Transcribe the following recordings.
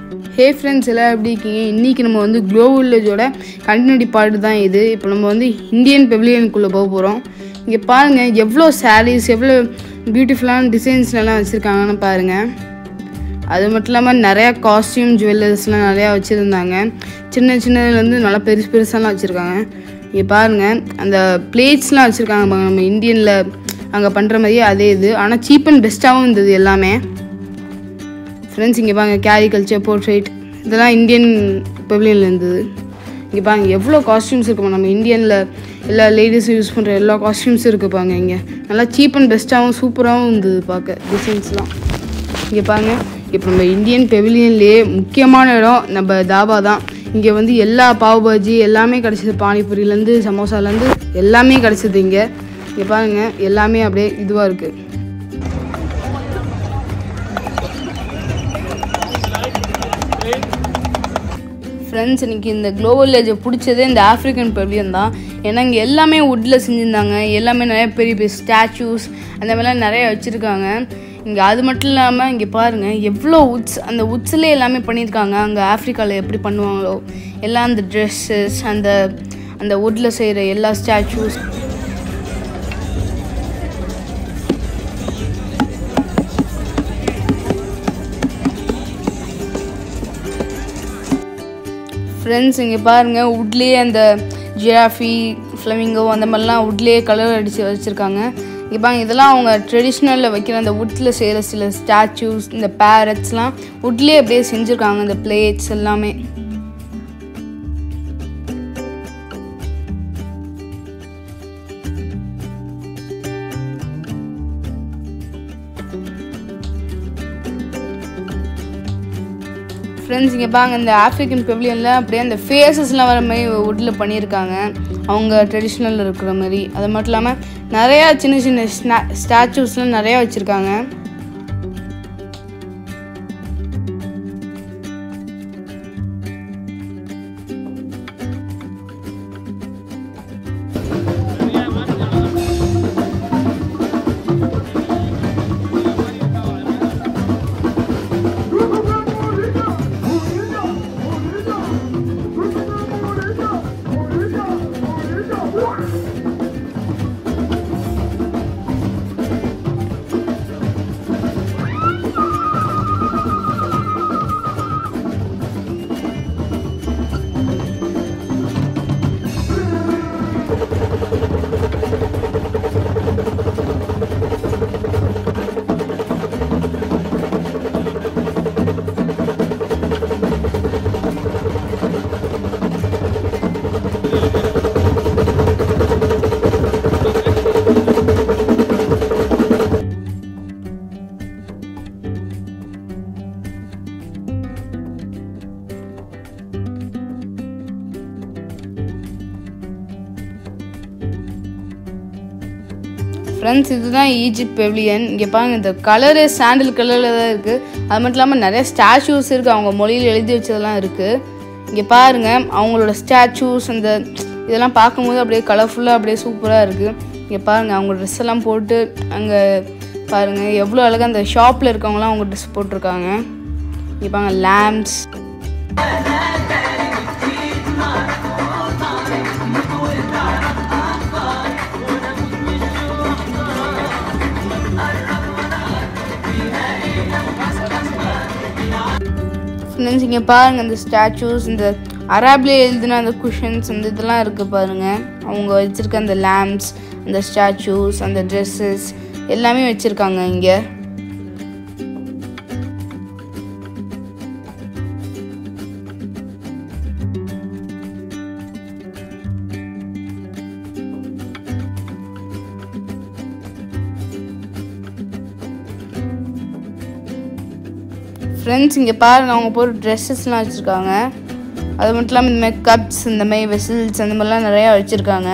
Hey friends, எல்லாம் எப்படி இருக்கீங்க? இன்றைக்கி நம்ம வந்து குளோபல் வில்லேஜோட கண்டினியூட்டி பார்ட் தான் இது. இப்போ நம்ம வந்து இந்தியன் பெவிலியனுக்குள்ளே போக போகிறோம். இங்கே பாருங்கள், எவ்வளோ சாரீஸ், எவ்வளோ பியூட்டிஃபுல்லான டிசைன்ஸ்லாம் வச்சுருக்காங்கன்னு பாருங்கள். அது மட்டும் இல்லாமல் நிறையா காஸ்டியூம் ஜுவல்லர்ஸ்லாம் நிறையா வச்சுருந்தாங்க. சின்ன சின்னதுலேருந்து நல்லா பெருசாலாம் வச்சுருக்காங்க. இங்கே பாருங்கள், அந்த பிளேட்ஸ்லாம் வச்சுருக்காங்க பாருங்கள், நம்ம இந்தியனில் அங்கே பண்ணுற மாதிரியே அதே இது. ஆனால் சீப் அண்ட் பெஸ்ட்டாகவும் இருந்தது எல்லாமே. ஃப்ரெண்ட்ஸ், இங்கே பாருங்க, கேரிகல்ச்சர், போர்ட்ரேட், இதெல்லாம் இந்தியன் பெவிலியனில் இருந்தது. இங்கே பாருங்க எவ்வளோ காஸ்டியூம்ஸ் இருக்குமா, நம்ம இந்தியனில் எல்லா லேடிஸும் யூஸ் பண்ணுற எல்லா காஸ்டியூம்ஸும் இருக்குது பாருங்க. இங்கே நல்லா சீப் அண்ட் பெஸ்ட்டாகவும் சூப்பராகவும் இருந்தது பார்க்க டிசைன்ஸ்லாம். இங்கே பாருங்க, இப்போ நம்ம இந்தியன் பெவிலியன்லேயே முக்கியமான இடம் நம்ம தாபா தான். இங்கே வந்து எல்லா பாவ் பாஜி எல்லாமே கிடச்சிது, பானிபூரிலேருந்து சமோசாலேருந்து எல்லாமே கிடச்சிது. இங்கே பாருங்கள், எல்லாமே அப்படியே இதுவாக இருக்குது. ஃப்ரெண்ட்ஸ், இன்றைக்கி இந்த குளோபல் வில்லேஜை பிடிச்சதே இந்த ஆஃப்ரிக்கன் பெவிலியன் தான். ஏன்னா இங்கே எல்லாமே வுட்டில் செஞ்சுருந்தாங்க. எல்லாமே நிறைய பெரிய பெரிய ஸ்டாச்சூஸ் அந்த மாதிரிலாம் நிறையா வச்சுருக்காங்க இங்கே. அது மட்டும் இல்லாமல் இங்கே பாருங்கள் எவ்வளோ வுட்ஸ், அந்த வுட்ஸ்லேயே எல்லாமே பண்ணியிருக்காங்க. அங்கே ஆஃப்ரிக்காவில் எப்படி பண்ணுவாங்களோ எல்லாம், அந்த ட்ரெஸ்ஸஸ், அந்த வுட்டில் செய்கிற எல்லா ஸ்டாச்சூஸ். ஃப்ரெண்ட்ஸ், இங்கே பாருங்கள், வுட்லேயே அந்த ஜிராஃபி, ஃப்ளமிங்கோ அந்த மாதிரிலாம் வுட்லேயே கலர் அடித்து வச்சுருக்காங்க. இங்கே பாருங்க, இதெல்லாம் அவங்க ட்ரெடிஷ்னலில் வைக்கிற அந்த வுட்டில் செய்கிற சில ஸ்டாச்சூஸ், இந்த பேரட்ஸ்லாம் வுட்லேயே அப்படியே செஞ்சுருக்காங்க. இந்த பிளேட்ஸ் எல்லாமே. ஃப்ரெண்ட்ஸ், இங்கே பாருங்க, இந்த ஆஃப்ரிக்கன் பெவிலியனில் அப்படியே அந்த ஃபேஸஸ்லாம் வர மாதிரி வுட்டில் பண்ணியிருக்காங்க, அவங்க ட்ரெடிஷ்னலில் இருக்கிற மாதிரி. அது மட்டும் இல்லாமல் நிறையா சின்ன சின்ன ஸ்டாச்சூஸ்லாம் நிறையா வச்சுருக்காங்க. ஃப்ரெண்ட்ஸ், இதுதான் ஈஜிப்ட் பெவிலியன். இங்கே பாருங்கள், இந்த கலரு சாண்டில் கலரில் தான் இருக்குது. அது மட்டும் இல்லாமல் நிறைய ஸ்டாச்சூஸ் இருக்குது, அவங்க மொழியில் எழுதி வச்சதெல்லாம் இருக்குது. இங்கே பாருங்கள், அவங்களோட ஸ்டாச்சூஸ் அந்த இதெல்லாம் பார்க்கும்போது அப்படியே கலர்ஃபுல்லாக அப்படியே சூப்பராக இருக்குது. இங்கே பாருங்கள், அவங்க ட்ரெஸ் எல்லாம் போட்டு அங்கே பாருங்கள் எவ்வளோ அழகாக அந்த ஷாப்பில் இருக்கவங்களாம் அவங்க ட்ரெஸ் போட்டிருக்காங்க. இங்கே பாருங்கள், லேம்ப்ஸ். ஃப்ரெண்ட்ஸ், இங்கே பாருங்கள், இந்த ஸ்டாச்சூஸ், இந்த அரபில் எழுதின அந்த குஷன்ஸ், அந்த இதெல்லாம் இருக்குது பாருங்கள். அவங்க வச்சுருக்க அந்த லேம்ப்ஸ், அந்த ஸ்டாச்சூஸ், அந்த ட்ரெஸ்ஸஸ் எல்லாமே வச்சுருக்காங்க இங்கே. ஃப்ரெண்ட்ஸ், இங்கே பாருங்கள், அவங்க போகிற ட்ரெஸ்ஸஸ்லாம் வச்சுருக்காங்க. அது மட்டும் இல்லாமல் இந்த மாதிரி கப்ஸ், இந்த மாதிரி வெசல்ஸ் அந்த மாதிரிலாம் நிறையா வச்சுருக்காங்க.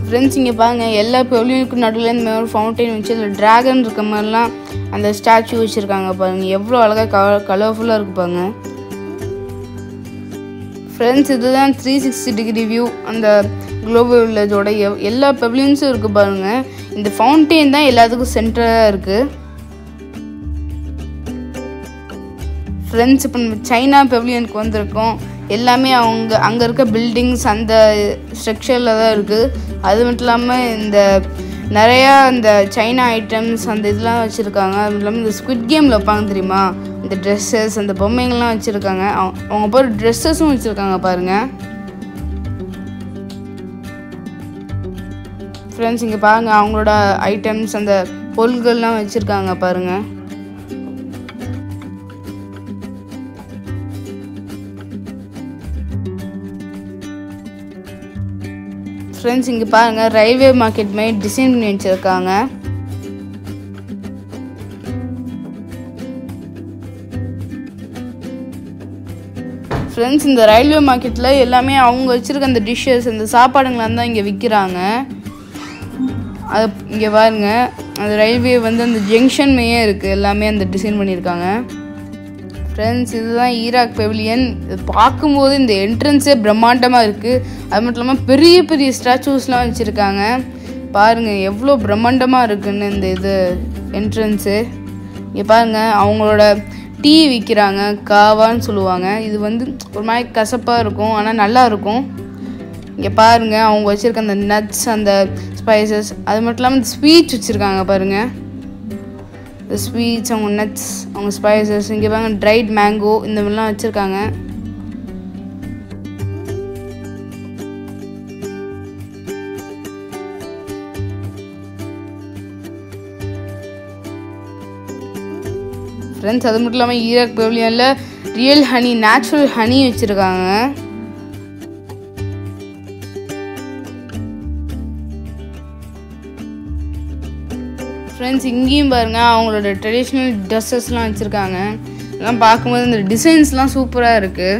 ஃப்ரெண்ட்ஸ் இங்கே பாருங்கள் எல்லா பெவிலியனுக்கும் நடுவில் இந்த மாதிரி ஒரு ஃபவுண்டைன் வச்சு அதில் ட்ராகன் இருக்க மாதிரிலாம் அந்த ஸ்டாச்சு வச்சுருக்காங்க பாருங்கள். எவ்வளோ அழகாக கலர்ஃபுல்லாக இருக்கு பாருங்க ஃப்ரெண்ட்ஸ். இதுதான் 360 டிகிரி வியூ அந்த குளோபல் வில்லேஜோட எல்லா பெவிலியன்ஸும் இருக்குது பாருங்கள். இந்த ஃபவுண்டைன் தான் எல்லாத்துக்கும் சென்டராக இருக்குது. ஃப்ரெண்ட்ஸ் இப்போ நம்ம சைனா பெவிலியனுக்கு வந்திருக்கோம். எல்லாமே அங்கே இருக்க பில்டிங்ஸ் அந்த ஸ்ட்ரக்சரில் தான் இருக்குது. அது மட்டும் இல்லாமல் இந்த நிறையா இந்த சைனா ஐட்டம்ஸ் அந்த இதெல்லாம் வச்சுருக்காங்க. அது மட்டும் இல்லாமல் இந்த ஸ்குவிட் கேமில் வைப்பாங்க தெரியுமா, இந்த ட்ரெஸ்ஸஸ் அந்த பொம்மைங்கள்லாம் வச்சுருக்காங்க. அவங்க போகிற ட்ரெஸ்ஸஸும் வச்சுருக்காங்க பாருங்கள் ஃப்ரெண்ட்ஸ். இங்கே பாருங்கள் அவங்களோட ஐட்டம்ஸ் அந்த பொருள்கள்லாம் வச்சுருக்காங்க பாருங்கள். ஃப்ரெண்ட்ஸ் இங்கே பாருங்கள் ரயில்வே மார்க்கெட் மாதிரி டிசைன் பண்ணி வச்சுருக்காங்க. ஃப்ரெண்ட்ஸ் இந்த ரயில்வே மார்க்கெட்டில் எல்லாமே அவங்க வச்சுருக்க அந்த டிஷ்ஷஸ் அந்த சாப்பாடுங்களாம் தான் இங்கே விற்கிறாங்க. அது இங்கே பாருங்க அந்த ரயில்வே வந்து அந்த ஜங்ஷன் மேயே இருக்குது. எல்லாமே அந்த டிசைன் பண்ணியிருக்காங்க. ஃப்ரெண்ட்ஸ் இதுதான் ஈராக் பெவிலியன். இது பார்க்கும்போது இந்த என்ட்ரன்ஸே பிரம்மாண்டமாக இருக்குது. அது மட்டும் இல்லாமல் பெரிய பெரிய ஸ்டாச்சூஸ்லாம் வச்சுருக்காங்க பாருங்கள் எவ்வளோ பிரம்மாண்டமாக இருக்குன்னு இந்த இது என்ட்ரன்ஸு. இங்கே பாருங்கள் அவங்களோட டீ விற்கிறாங்க, காவான்னு சொல்லுவாங்க. இது வந்து ஒரு மாதிரி கசப்பாக இருக்கும் ஆனால் நல்லாயிருக்கும். இங்கே பாருங்கள் அவங்க வச்சுருக்க அந்த நட்ஸ் அந்த ஸ்பைசஸ் அது மட்டும் இல்லாமல் இந்த ஸ்வீட்ஸ் வச்சுருக்காங்க பாருங்கள். இந்த ஸ்வீட்ஸ் அவங்க நட்ஸ் அவங்க ஸ்பைசஸ் இங்கே பாருங்க ட்ரைட் மேங்கோ இந்த மாதிரிலாம் வச்சுருக்காங்க. ஃப்ரெண்ட்ஸ் அது மட்டும் இல்லாமல் ஈராக் பெவிலியனில் ரியல் ஹனி நேச்சுரல் ஹனி வச்சுருக்காங்க. ஃப்ரெண்ட்ஸ் இங்கேயும் பாருங்கள் அவங்களோட ட்ரெடிஷ்னல் ட்ரெஸ்ஸஸ்லாம் வச்சுருக்காங்க. இதெல்லாம் பார்க்கும்போது இந்த டிசைன்ஸ்லாம் சூப்பராக இருக்குது.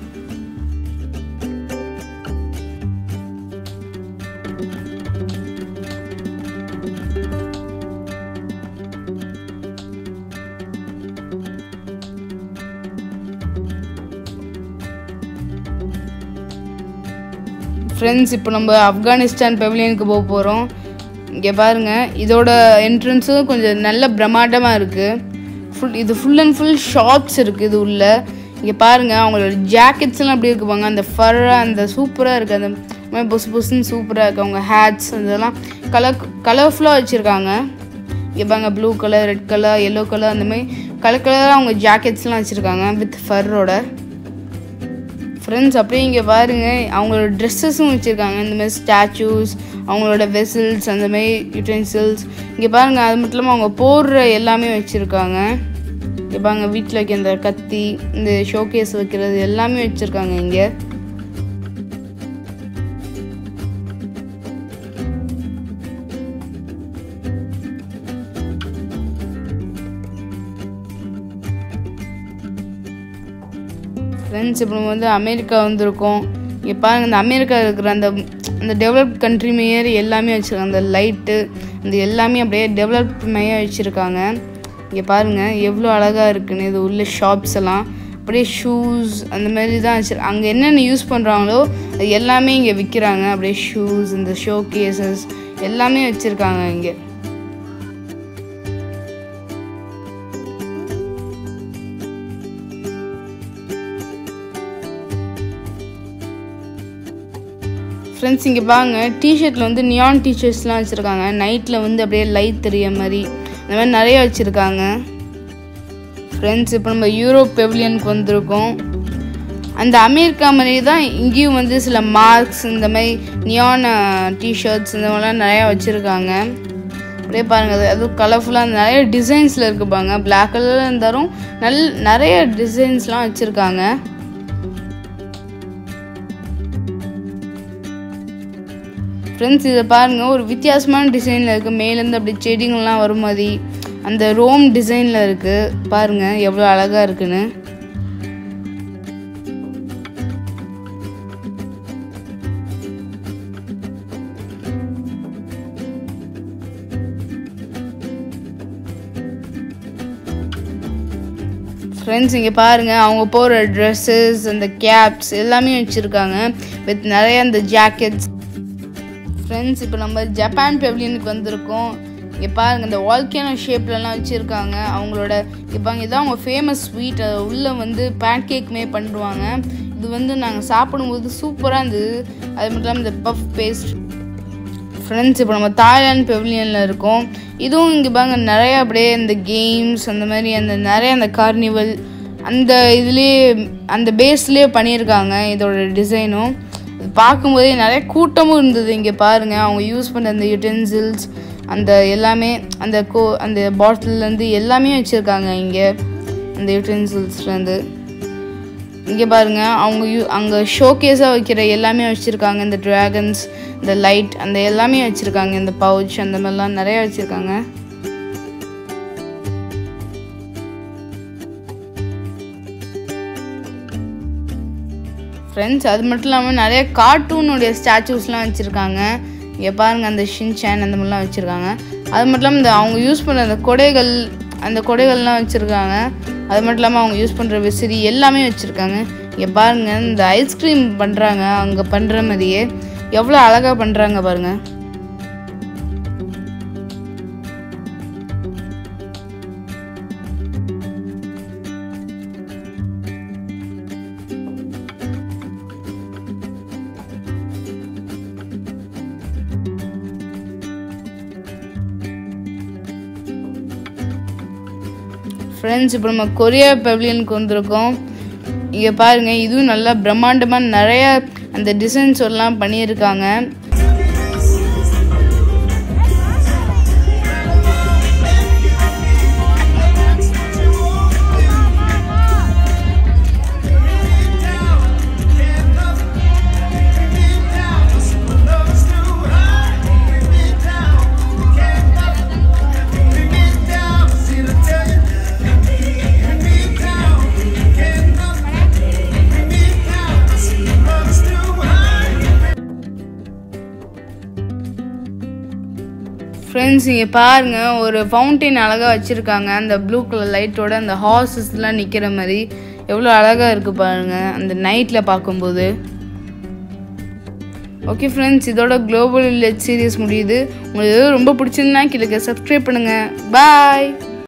ஃப்ரெண்ட்ஸ் இப்போ நம்ம ஆப்கானிஸ்தான் பெவிலியனுக்கு போக போகிறோம். இங்கே பாருங்கள் இதோட என்ட்ரன்ஸும் கொஞ்சம் நல்ல பிரம்மாண்டமாக இருக்குது. இது ஃபுல் அண்ட் ஃபுல் ஷாப்ஸ் இருக்குது இது உள்ள. இங்கே பாருங்கள் அவங்களோட ஜாக்கெட்ஸ்லாம் அப்படி இருக்குப்பாங்க அந்த ஃபர்ராக அந்த சூப்பராக இருக்குது. அந்த மாதிரி புதுசுன்னு சூப்பராக இருக்குது. அவங்க ஹேட்ஸ் இதெல்லாம் கலர்ஃபுல்லாக வச்சுருக்காங்க. இங்கே பாருங்க blue colour, red colour, yellow colour அந்த மாதிரி கலராக அவங்க ஜாக்கெட்ஸ்லாம் வச்சுருக்காங்க வித் ஃபர்ரோட. ஃப்ரெண்ட்ஸ் அப்படியே இங்கே பாருங்கள் அவங்களோட ட்ரெஸ்ஸஸும் வச்சுருக்காங்க. இந்த மாதிரி ஸ்டாச்சூஸ் அவங்களோட வெசல்ஸ் அந்த மாதிரி யூட்டென்சில்ஸ் இங்கே பாருங்கள். அது மட்டும் இல்லாமல் அவங்க போடுற எல்லாமே வச்சுருக்காங்க. இங்கே பாருங்க வீட்டில் வைக்க இந்த கத்தி இந்த ஷோகேஸ் வைக்கிறது எல்லாமே வச்சுருக்காங்க இங்கே. ஃப்ரெண்ட்ஸ் இப்போ நம்ம வந்து அமெரிக்கா வந்திருக்கோம். இங்கே பாருங்கள் இந்த அமெரிக்கா இருக்கிற அந்த டெவலப்ட் கண்ட்ரி மாரி எல்லாமே வச்சுருக்காங்க. அந்த லைட்டு அந்த எல்லாமே அப்படியே டெவலப்ட் மாரியாக வச்சுருக்காங்க. இங்கே பாருங்கள் எவ்வளோ அழகாக இருக்குன்னு. இது உள்ள ஷாப்ஸ் எல்லாம் அப்படியே ஷூஸ் அந்த மாதிரி தான் வச்சுருக்காங்க. அங்கே என்னென்ன யூஸ் பண்ணுறாங்களோ அது எல்லாமே இங்கே விற்கிறாங்க. அப்படியே ஷூஸ் இந்த ஷோ கேசஸ் எல்லாமே வச்சுருக்காங்க இங்கே. ஃப்ரெண்ட்ஸ் இங்கே பாருங்க டிஷர்ட்டில் வந்து நியான் டிஷர்ட்ஸ்லாம் வச்சுருக்காங்க. நைட்டில் வந்து அப்படியே லைட் தெரிய மாதிரி இந்த மாதிரி நிறைய வச்சுருக்காங்க. ஃப்ரெண்ட்ஸ் இப்போ நம்ம யூரோப் பெவிலியனுக்கு வந்திருக்கோம். அந்த அமெரிக்கா மாதிரி தான் இங்கேயும் வந்து சில மார்க்ஸ் இந்த மாதிரி நியான் டிஷர்ட்ஸ் இந்த மாதிரிலாம் நிறையா வச்சுருக்காங்க. அப்படியே பாருங்கள் அதுவும் கலர்ஃபுல்லாக நிறைய டிசைன்ஸில் இருக்குது பாருங்க. பிளாக் கலரில் இருந்தாலும் நிறைய டிசைன்ஸ்லாம் வச்சுருக்காங்க. ஃப்ரெண்ட்ஸ் இதை பாருங்கள் ஒரு வித்தியாசமான டிசைனில் இருக்குது. மேலேருந்து அப்படி செடிங்கள்லாம் வரும் மாதிரி அந்த ரோம் டிசைனில் இருக்குது. பாருங்கள் எவ்வளோ அழகாக இருக்குன்னு. ஃப்ரெண்ட்ஸ் இங்கே பாருங்கள் அவங்க போகிற ட்ரெஸ்ஸஸ் அந்த கேப்ஸ் எல்லாமே வச்சுருக்காங்க வித் நிறைய அந்த ஜாக்கெட்ஸ். ஃப்ரெண்ட்ஸ் இப்போ நம்ம ஜப்பான் பெவிலியனுக்கு வந்திருக்கோம். இங்கே பாருங்கள் இந்த வால்கேனோ ஷேப்லலாம் வச்சுருக்காங்க அவங்களோட. இப்போ இதான் அவங்க ஃபேமஸ் ஸ்வீட். உள்ளே வந்து பேன் கேக்குமே பண்ணுவாங்க. இது வந்து நாங்கள் சாப்பிடும்போது சூப்பராக இருந்தது. அது மட்டும் இல்லாமல் இந்த பஃப் பேஸ்ட். ஃப்ரெண்ட்ஸ் இப்போ நம்ம தாய்லாந்து பெவிலியனில் இருக்கோம். இதுவும் இங்கே பாருங்க நிறையா அப்படியே இந்த கேம்ஸ் அந்த மாதிரி அந்த நிறைய அந்த கார்னிவல் அந்த இதுலேயே அந்த பேஸ்லேயே பண்ணியிருக்காங்க இதோட டிசைனும். இது பார்க்கும்போதே நிறைய கூட்டமும் இருந்தது. இங்கே பாருங்கள் அவங்க யூஸ் பண்ணுற அந்த யுட்டென்சில்ஸ் அந்த எல்லாமே அந்த பாட்டில்லேருந்து எல்லாமே வச்சுருக்காங்க இங்கே அந்த யுட்டென்சில்ஸ்லேருந்து. இங்கே பாருங்கள் அவங்க அங்கே ஷோகேஸாக வைக்கிற எல்லாமே வச்சுருக்காங்க. இந்த ட்ராகன்ஸ் இந்த லைட் அந்த எல்லாமே வச்சுருக்காங்க. இந்த பவுச் அந்த மாதிரிலாம் நிறையா வச்சுருக்காங்க. ஃப்ரெண்ட்ஸ் அது மட்டும் இல்லாமல் நிறைய கார்ட்டூனுடைய ஸ்டாச்சூஸ்லாம் வச்சுருக்காங்க. இங்கே பாருங்கள் அந்த ஷின்சான் அந்த மாதிரிலாம் வச்சுருக்காங்க. அது மட்டும் இல்லாமல் இந்த அவங்க யூஸ் பண்ணுற அந்த கொடைகள்லாம் வச்சுருக்காங்க. அது மட்டும் இல்லாமல் அவங்க யூஸ் பண்ணுற விசிறி எல்லாமே வச்சுருக்காங்க. இங்கே பாருங்கள் இந்த ஐஸ்கிரீம் பண்ணுறாங்க அங்கே பண்ணுற மாதிரியே எவ்வளோ அழகாக பண்ணுறாங்க பாருங்கள். ஃப்ரெண்ட்ஸ் இப்போ நம்ம கொரியா பெவிலியனுக்கு வந்திருக்கோம். இங்கே பாருங்கள் இதுவும் நல்லா பிரம்மாண்டமாக நிறையா அந்த டிசைன்ஸ் எல்லாம் பண்ணியிருக்காங்க. ஃப்ரெண்ட்ஸ் இங்கே பாருங்கள் ஒரு ஃபவுண்டைன் அழகாக வச்சுருக்காங்க. அந்த ப்ளூ கலர் லைட்டோட அந்த ஹார்ஸஸ்லாம் நிற்கிற மாதிரி எவ்வளோ அழகாக இருக்குது பாருங்கள் அந்த நைட்டில் பார்க்கும்போது. ஓகே ஃப்ரெண்ட்ஸ் இதோட குளோபல் வில்லேஜ் சீரீஸ் முடியுது. உங்களுக்கு ரொம்ப பிடிச்சிருந்தா கீழே சப்ஸ்கிரைப் பண்ணுங்கள். பாய்.